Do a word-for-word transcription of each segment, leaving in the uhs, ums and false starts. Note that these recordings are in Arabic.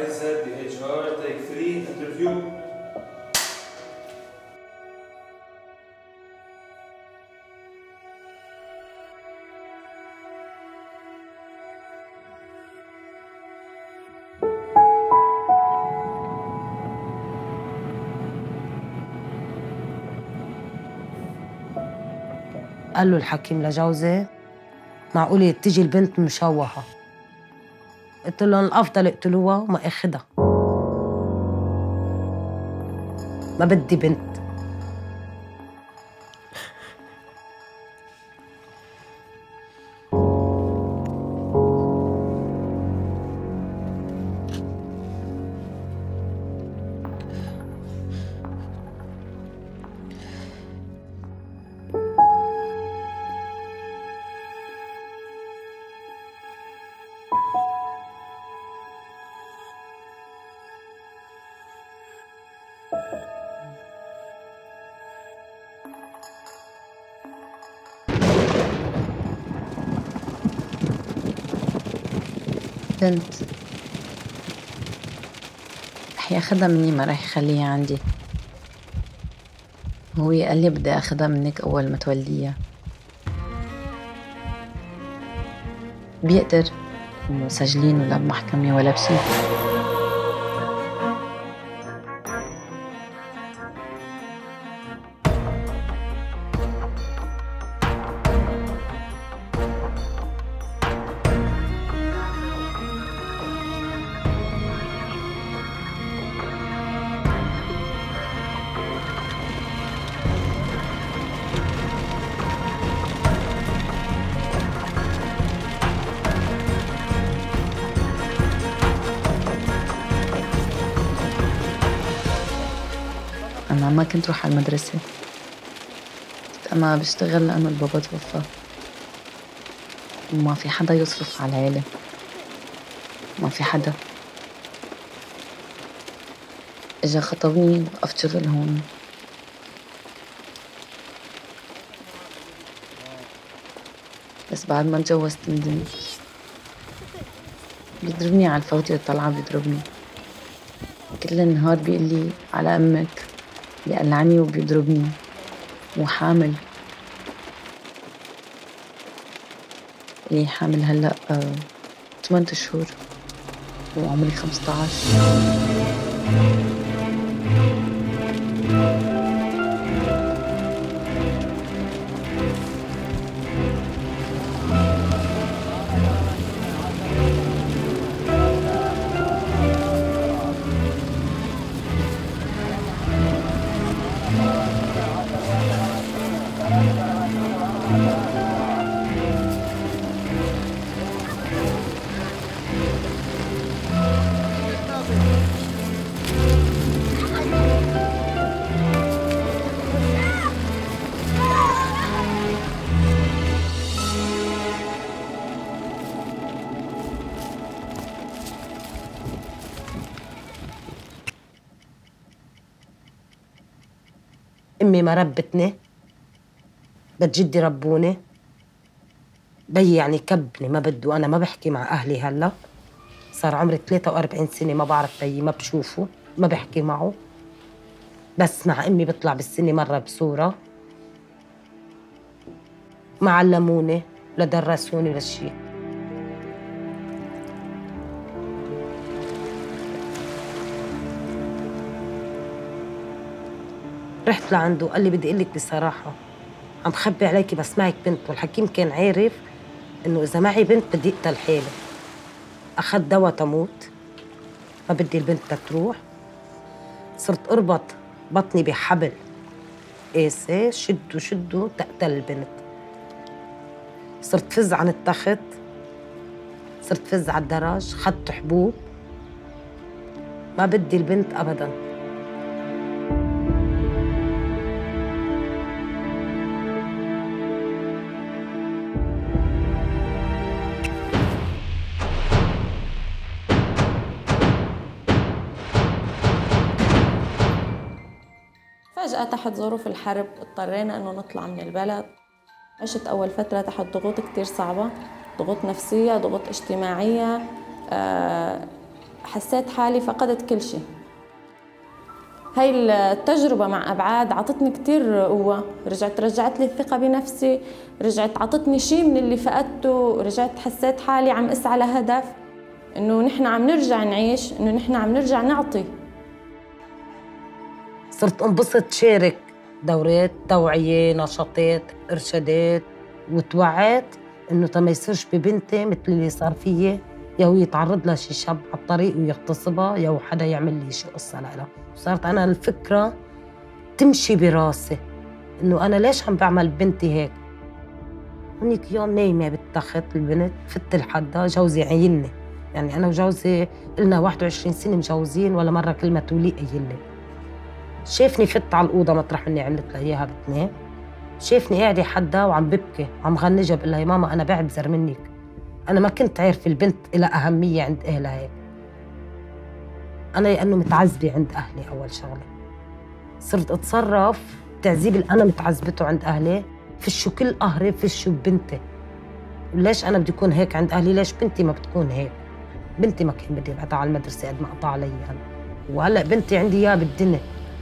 عزت ب اتش ار تيك ثلاثة انترفيو. قال له الحكيم لجوزي معقولة تيجي البنت مشوهة؟ قلت لهم الأفضل اقتلوها وما اخدها، ما بدي بنت. بنت رح ياخدها مني، ما رح يخليها عندي. هو قال لي بدي اخدها منك اول ما توليها. بيقدر، مسجلين ولا بمحكمة ولا بشي. أنا ما كنت روح على المدرسة، كنت أنا بشتغل لأنه البابا توفى وما في حدا يصرف على العيلة، ما في حدا. إجا خطبني وقفت شغل هون. بس بعد ما اتجوزت ندمت. بيضربني على الفوتي والطلعة، بيضربني كل النهار، بيقول لي على أمك، بيقلعني وبيضربني وحامل. لي حامل هلأ آه ثمانية شهور وعمري خمسة عشر. أمي ما ربتني، بد جدي ربوني. بيي يعني كبني ما بده. أنا ما بحكي مع أهلي هلأ، صار عمري ثلاثة وأربعين سنة ما بعرف بيي، ما بشوفه، ما بحكي معه. بس مع أمي بطلع بالسنة مرة بصورة. ما علموني ولا درسوني ولا شيء. رحت لعنده قال لي بدي اقول لك بصراحه، عم خبي عليكي بس معك بنت. والحكيم كان عارف انه اذا معي بنت بدي اقتل حالي. اخذ دواء تموت، ما بدي البنت تروح. صرت اربط بطني بحبل قاسي، شدوا شدوا تقتل البنت. صرت فز عن التخت، صرت فز على الدرج، خدت حبوب. ما بدي البنت ابدا. فجأة تحت ظروف الحرب اضطرينا انه نطلع من البلد. عشت اول فترة تحت ضغوط كتير صعبة، ضغوط نفسية، ضغوط اجتماعية. أه حسيت حالي فقدت كل شيء. هاي التجربة مع أبعاد عطتني كتير قوة، رجعت رجعت لي الثقة بنفسي، رجعت عطتني شيء من اللي فقدته، رجعت حسيت حالي عم أسعى لهدف، إنه نحن عم نرجع نعيش، إنه نحن عم نرجع نعطي. صرت انبسط شارك دورات توعية، نشاطات، إرشادات، وتوعيت إنه ما يصيرش ببنتي مثل اللي صار فيي، يا هو يتعرض لها شي شاب على الطريق ويغتصبها، يا هو حدا يعمل لي شي قصة لها. وصارت أنا الفكرة تمشي براسي إنه أنا ليش عم بعمل بنتي هيك. هونيك يوم نايمة بالتخت البنت، فت لحدا جوزي عيني، يعني أنا وجوزي إلنا واحد وعشرين سنة مجوزين، ولا مرة كلمة ولي قايل لي. شافني فت على الأوضة مطرح إني عملت لها إياها بتنام، شافني قاعدة حدا وعم ببكي وعم غنجها، بقول لها يا ماما أنا بعتذر منك، أنا ما كنت عارف البنت لها أهمية عند أهلها هيك. أنا لأنه متعذبة عند أهلي أول شغلة، صرت أتصرف التعذيب اللي أنا متعذبته عند أهلي، فشوا كل قهري فشوا ببنتي. ليش أنا بدي أكون هيك عند أهلي؟ ليش بنتي ما بتكون هيك؟ بنتي ما كان بدي أبعتها على المدرسة قد ما قطع علي أنا، وهلأ بنتي عندي إياها بالدنيا.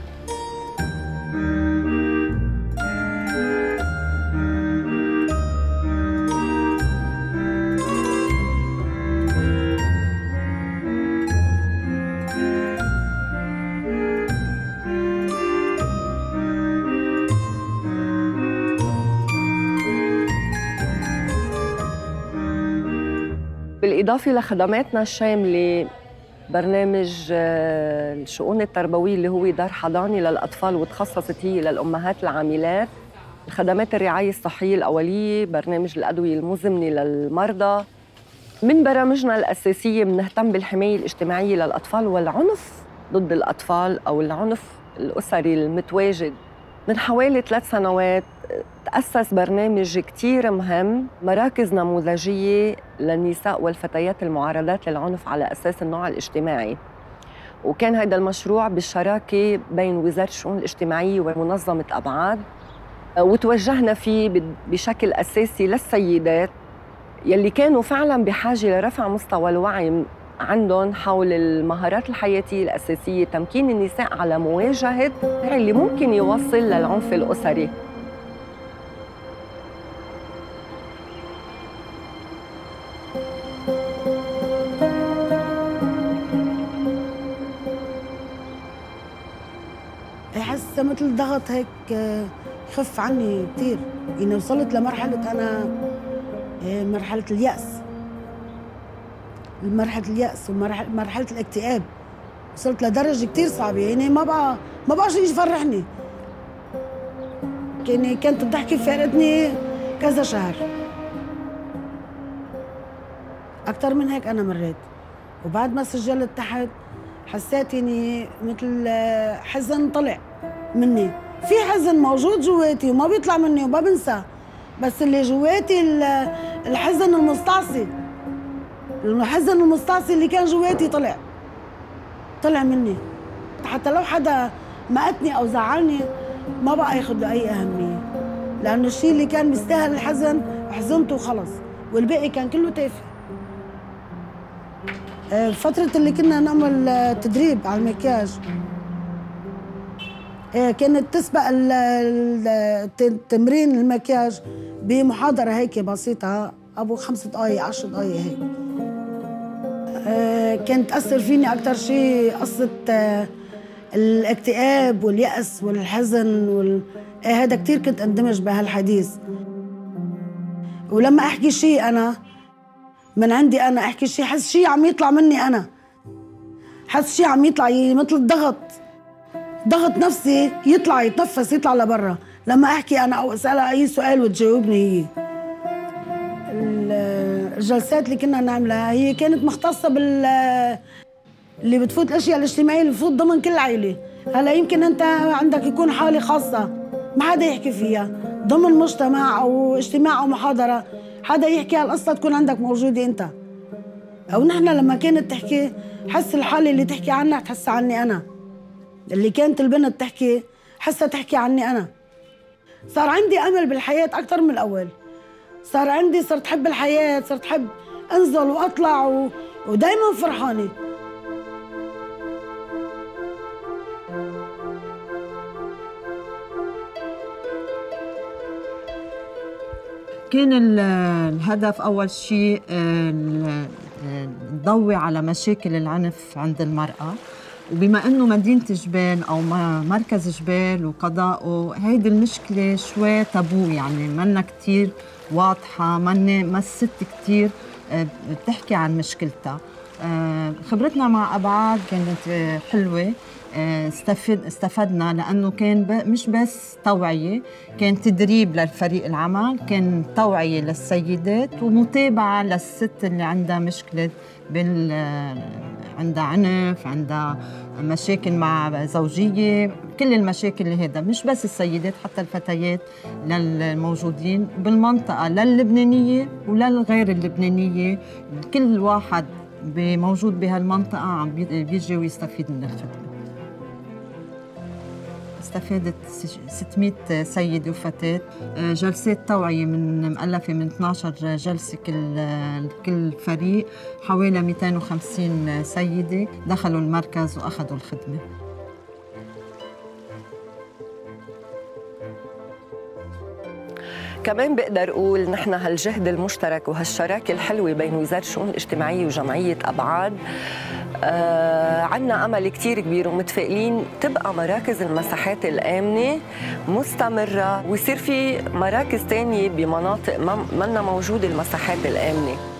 بالإضافة لخدماتنا الشاملة، برنامج الشؤون التربوية اللي هو دار حضاني للأطفال وتخصصت هي للأمهات العاملات، خدمات الرعاية الصحية الأولية، برنامج الأدوية المزمنة للمرضى. من برامجنا الأساسية بنهتم بالحماية الاجتماعية للأطفال والعنف ضد الأطفال أو العنف الأسري المتواجد. من حوالي ثلاث سنوات تأسس برنامج كتير مهم، مراكز نموذجية للنساء والفتيات المعرضات للعنف على أساس النوع الاجتماعي. وكان هذا المشروع بالشراكة بين وزارة الشؤون الاجتماعية ومنظمة أبعاد، وتوجهنا فيه بشكل أساسي للسيدات يلي كانوا فعلاً بحاجة لرفع مستوى الوعي عندهم حول المهارات الحياتية الأساسية، تمكين النساء على مواجهة اللي ممكن يوصل للعنف الأسري. حاسة مثل ضغط هيك خف عني كتير، يعني وصلت لمرحلة أنا مرحلة اليأس، مرحلة اليأس ومرحلة الاكتئاب، وصلت لدرجة كتير صعبة، يعني ما بقى ما بقى شيء يفرحني. يعني كانت الضحكة فارقتني كذا شهر، أكتر من هيك أنا مريت. وبعد ما سجلت تحت حسيت يعني مثل حزن طلع مني، في حزن موجود جواتي وما بيطلع مني وما بنسى، بس اللي جواتي الحزن المستعصي، الحزن المستعصي اللي كان جواتي طلع طلع مني. حتى لو حدا مقتني أو زعلني ما بقى ياخذ له أي أهمية، لأنه الشيء اللي كان بيستاهل الحزن حزنته وخلص، والباقي كان كله تافه. فترة اللي كنا نعمل تدريب على المكياج كانت تسبق تمرين المكياج بمحاضرة هيك بسيطة أبو خمس دقايق عشر دقايق هيك. كانت تأثر فيني أكتر شيء قصة الاكتئاب واليأس والحزن وال... هذا كتير كنت اندمج بهالحديث. ولما أحكي شيء أنا من عندي أنا أحكي شيء، حس شيء عم يطلع مني أنا، حس شيء عم يطلع مثل الضغط، ضغط نفسي يطلع يتنفس يطلع لبرا لما أحكي أنا أو أسألها أي سؤال وتجاوبني هي. الجلسات اللي كنا نعملها هي كانت مختصة بال اللي بتفوت الأشياء الاجتماعية اللي بتفوت ضمن كل عائلة. هلا يمكن أنت عندك يكون حالة خاصة ما حدا يحكي فيها ضمن مجتمع أو اجتماع أو محاضرة، حدا يحكي هالقصة تكون عندك موجودة أنت. أو نحن لما كانت تحكي حس الحالة اللي تحكي عنها تحس عني أنا، اللي كانت البنت تحكي حسها تحكي عني أنا. صار عندي أمل بالحياة أكتر من الأول، صار عندي صرت حب الحياة، صرت حب أنزل وأطلع و... ودايما فرحانة. كان الهدف أول شيء نضوي على مشاكل العنف عند المرأة، وبما أنه مدينة جبال أو مركز جبال وقضاءه هيدي المشكلة شوي تابو، يعني منا كتير واضحة، من ما الست كتير بتحكي عن مشكلتها. خبرتنا مع أبعاد كانت حلوة، استفد استفدنا لأنه كان مش بس توعية، كان تدريب للفريق العمل، كان توعية للسيدات ومتابعة للست اللي عندها مشكلة بال عندها عنف، عندها مشاكل مع زوجية، كل المشاكل اللي هذا، مش بس السيدات حتى الفتيات للموجودين بالمنطقة للبنانية وللغير اللبنانية، كل واحد موجود بهالمنطقة عم بيجي ويستفيد من الخدمة. استفادت ستمئة سيدة وفتاة، جلسات توعية من مؤلفة من اثنعش جلسة كل كل فريق، حوالي مئتين وخمسين سيدة دخلوا المركز وأخذوا الخدمة. كمان بقدر أقول نحن هالجهد المشترك وهالشراكة الحلوة بين وزارة الشؤون الاجتماعية وجمعية أبعاد آه عنا أمل كتير كبير، ومتفائلين تبقى مراكز المساحات الآمنة مستمرة، ويصير في مراكز تانية بمناطق ما منا موجودة المساحات الآمنة.